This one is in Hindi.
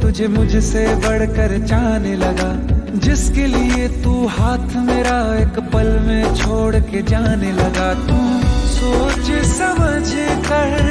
तुझे मुझसे बढ़कर जाने लगा, जिसके लिए तू हाथ मेरा एक पल में छोड़ के जाने लगा। तू सोच समझ कर